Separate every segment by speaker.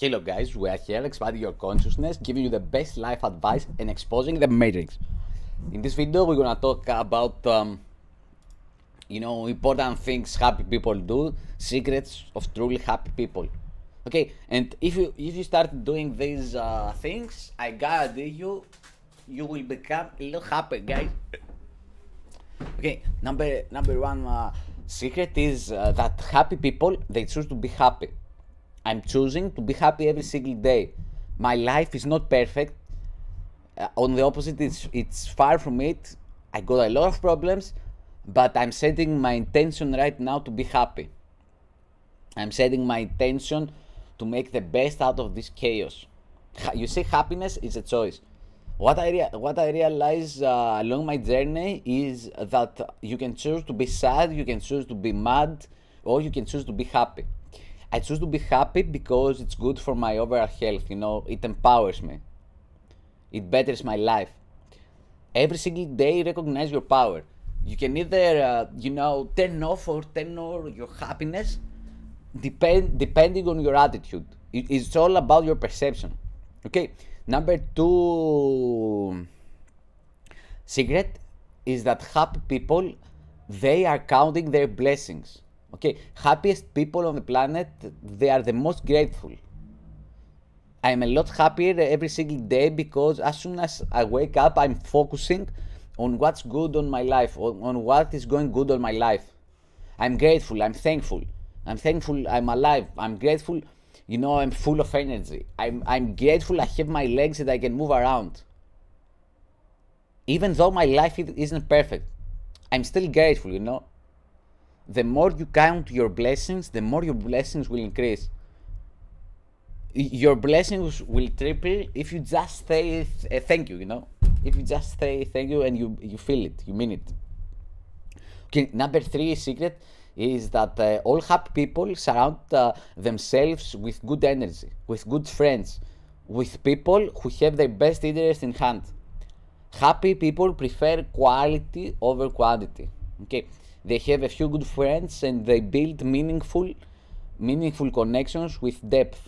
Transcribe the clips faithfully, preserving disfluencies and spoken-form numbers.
Speaker 1: Hello guys, we are here expanding your consciousness, giving you the best life advice and exposing the matrix. In this video we're gonna talk about um, you know, important things happy people do, secrets of truly happy people. Okay, and if you if you start doing these uh, things, I guarantee you you will become a little happy, guys. Okay, number number one uh, secret is uh, that happy people, they choose to be happy. I'm choosing to be happy every single day. My life is not perfect. Uh, on the opposite, it's, it's far from it. I got a lot of problems, but I'm setting my intention right now to be happy. I'm setting my intention to make the best out of this chaos. You see, happiness is a choice. What I, rea what I realized uh, along my journey is that you can choose to be sad, you can choose to be mad, or you can choose to be happy. I choose to be happy because it's good for my overall health, you know, it empowers me. It betters my life. Every single day, recognize your power. You can either, uh, you know, turn off or turn on your happiness, depend, depending on your attitude. It, it's all about your perception. Okay, number two secret is that happy people, they are counting their blessings. Okay, happiest people on the planet, they are the most grateful. I am a lot happier every single day because as soon as I wake up, I'm focusing on what's good on my life, on, on what is going good on my life. I'm grateful, I'm thankful. I'm thankful I'm alive. I'm grateful, you know, I'm full of energy. I'm, I'm grateful I have my legs and I can move around. Even though my life isn't perfect, I'm still grateful, you know. The more you count your blessings, the more your blessings will increase. Your blessings will triple if you just say th thank you, you know. If you just say thank you and you, you feel it, you mean it. Okay, number three secret is that uh, all happy people surround uh, themselves with good energy, with good friends, with people who have their best interest in hand. Happy people prefer quality over quantity. Okay. They have a few good friends and they build meaningful, meaningful connections with depth.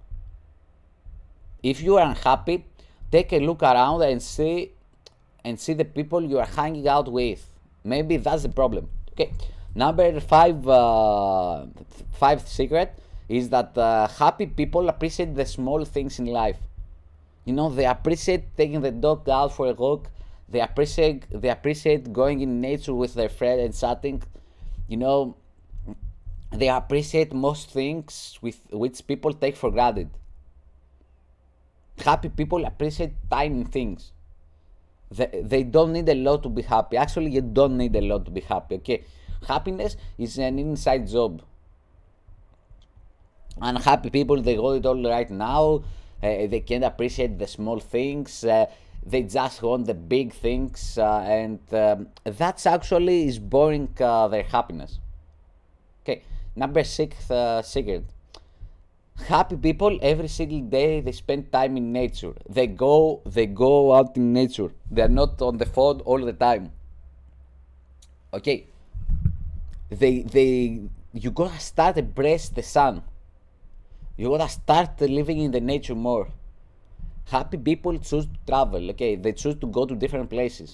Speaker 1: If you are unhappy, take a look around and see, and see the people you are hanging out with. Maybe that's the problem. Okay. Number five, uh, five secret is that uh, happy people appreciate the small things in life. You know, they appreciate taking the dog out for a walk. They appreciate they appreciate going in nature with their friend and chatting. You know, they appreciate most things with which people take for granted. Happy people appreciate tiny things. They, they don't need a lot to be happy. Actually, you don't need a lot to be happy. Okay, happiness is an inside job. Unhappy people, they got it all right now. Uh, they can't appreciate the small things. Uh, They just want the big things, uh, and um, that's actually is boring uh, their happiness. Okay, number six uh, secret. Happy people every single day they spend time in nature. They go they go out in nature. They are not on the phone all the time. Okay. They they you gotta start embrace the sun. You gotta start living in the nature more. Happy people choose to travel, okay? They choose to go to different places.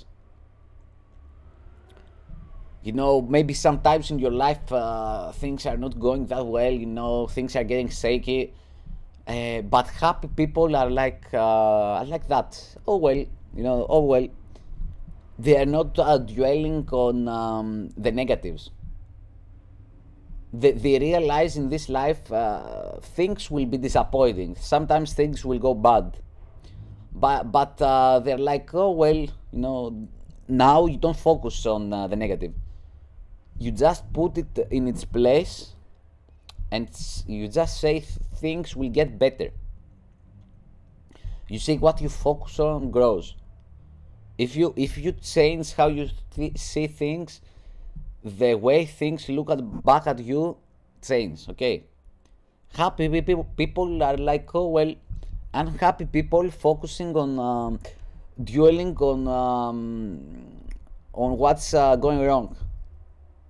Speaker 1: You know, maybe sometimes in your life uh, things are not going that well, you know, things are getting shaky. Uh, but happy people are like, uh, are like that. Oh well, you know, oh well. They are not uh, dwelling on um, the negatives. They, they realize in this life uh, things will be disappointing. Sometimes things will go bad. But, but uh, they're like, oh, well, you know, now you don't focus on uh, the negative. You just put it in its place and you just say things will get better. You see, what you focus on grows. If you, if you change how you th see things, the way things look at, back at you change, okay? Happy people, people are like, oh, well, unhappy people focusing on um, dwelling on um, on what's uh, going wrong.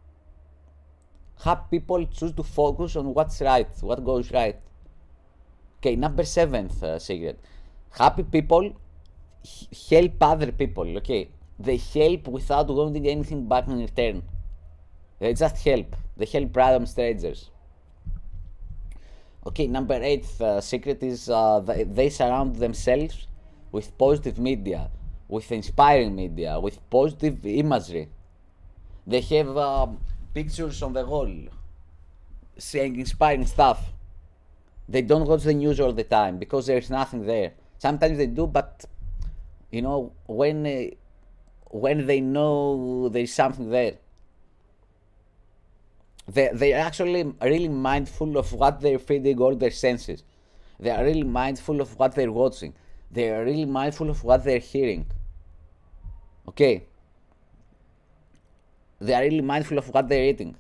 Speaker 1: Happy people choose to focus on what's right, what goes right. Okay, number seventh uh, secret. Happy people help other people, okay? They help without wanting anything back in return. They just help. They help random strangers. Okay, number eighth uh, secret is uh, they surround themselves with positive media, with inspiring media, with positive imagery. They have uh, pictures on the wall saying inspiring stuff. They don't watch the news all the time because there's nothing there. Sometimes they do, but you know, when uh, when they know there's something there, they they're actually really mindful of what they're feeding all their senses. They are really mindful of what they're watching. They are really mindful of what they're hearing. Okay. They are really mindful of what they're eating.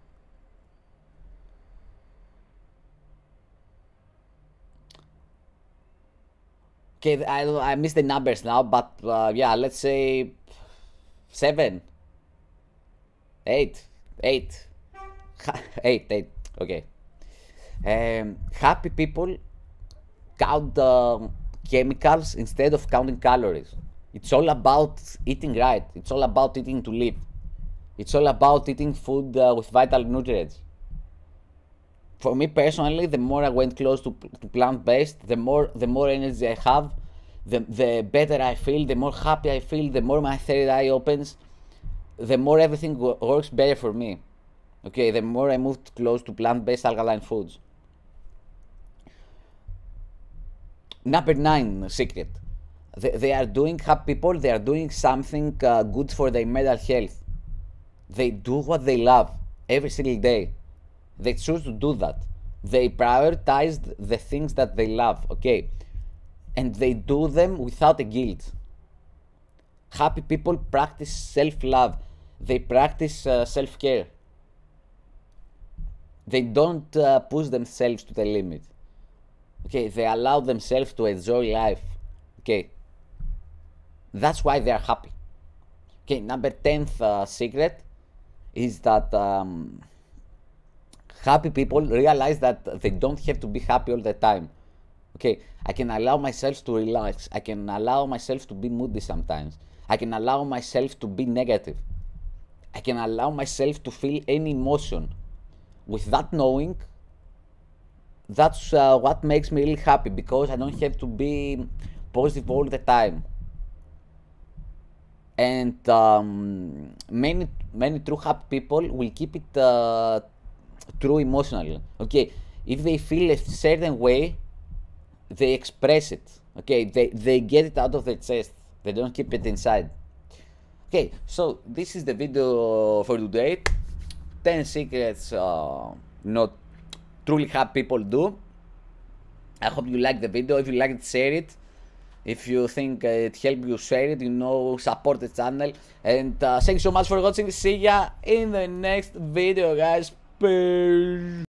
Speaker 1: Okay, I, I missed the numbers now, but uh, yeah, let's say seven, eight, eight, eight, eight. Okay. Um, happy people count uh, chemicals instead of counting calories. It's all about eating right. It's all about eating to live. It's all about eating food uh, with vital nutrients. For me personally, the more I went close to, to plant-based, the more the more energy I have, the, the better I feel, the more happy I feel, the more my third eye opens, the more everything works better for me. Okay, the more I moved close to plant-based alkaline foods. Number nine secret. They, they are doing, happy people, they are doing something uh, good for their mental health. They do what they love every single day. They choose to do that. They prioritize the things that they love, okay? And they do them without a guilt. Happy people practice self-love. They practice uh, self-care. They don't uh, push themselves to the limit. Okay, they allow themselves to enjoy life. Okay, that's why they are happy. Okay, number tenth uh, secret is that um, happy people realize that they don't have to be happy all the time. Okay, I can allow myself to relax. I can allow myself to be moody sometimes. I can allow myself to be negative. I can allow myself to feel any emotion. With that knowing, that's uh, what makes me really happy, because I don't have to be positive all the time. And um, many many true happy people will keep it uh, true emotionally. Okay, if they feel a certain way, they express it. Okay, they, they get it out of their chest. They don't keep it inside. Okay, so this is the video for today. ten secrets uh, not truly happy people do. I hope you liked the video. If you liked it, share it. If you think uh, it helped you, share it. You know, support the channel. And uh, thank you so much for watching. See ya in the next video, guys. Peace.